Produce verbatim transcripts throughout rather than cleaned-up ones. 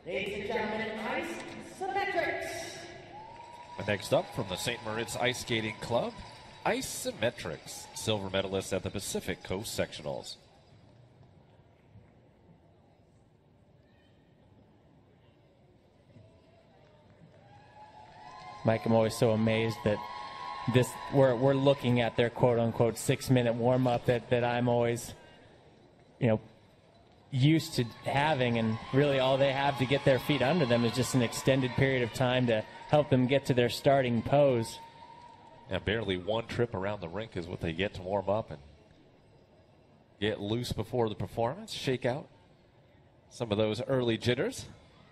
Ladies and gentlemen, IceSymmetrics. Next up from the Saint Moritz Ice Skating Club, IceSymmetrics, silver medalists at the Pacific Coast Sectionals. Mike, I'm always so amazed that this we're we're looking at their quote unquote six minute warm up that, that I'm always, you know, used to having, and really all they have to get their feet under them is just an extended period of time to help them get to their starting pose. Yeah, barely one trip around the rink is what they get to warm up and get loose before the performance, shake out some of those early jitters.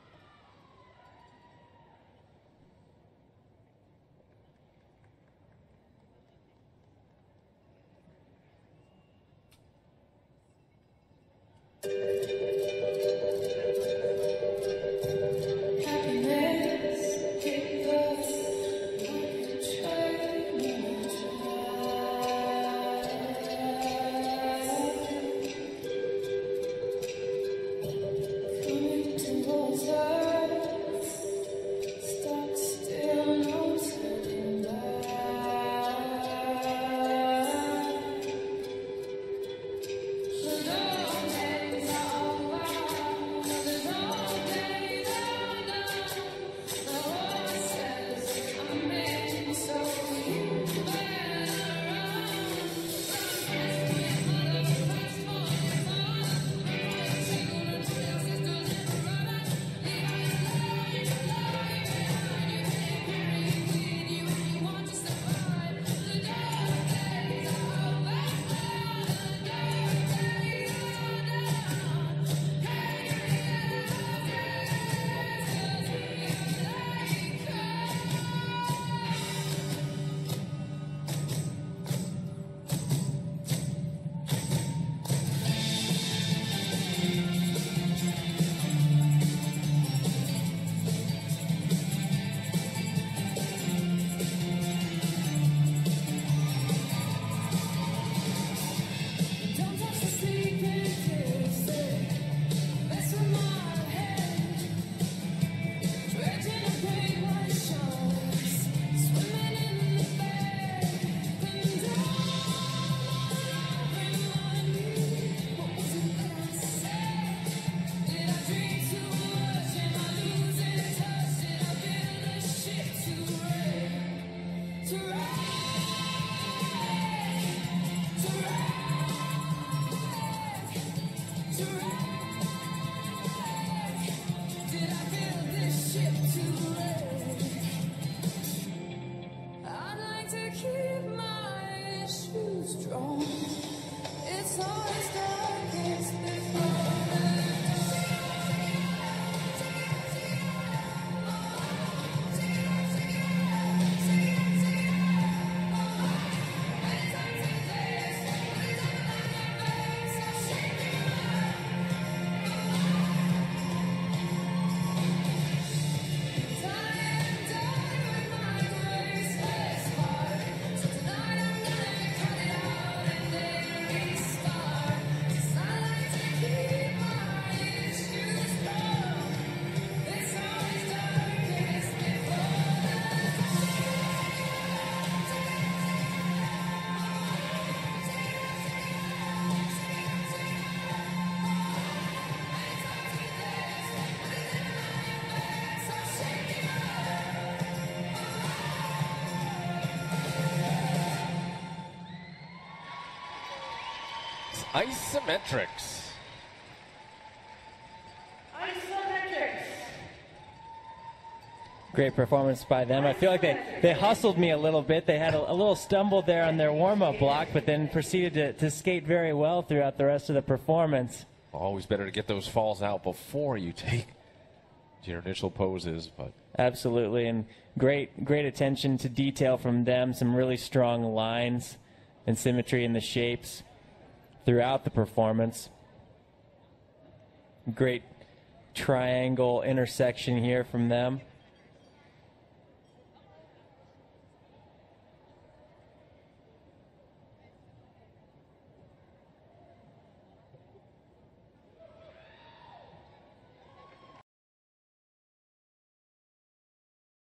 IceSymmetrics. IceSymmetrics. Great performance by them. I feel like they, they hustled me a little bit. They had a, a little stumble there on their warm-up block, but then proceeded to, to skate very well throughout the rest of the performance. Always better to get those falls out before you take your initial poses. But absolutely, and great, great attention to detail from them. Some really strong lines and symmetry in the shapes throughout the performance. Great triangle intersection here from them.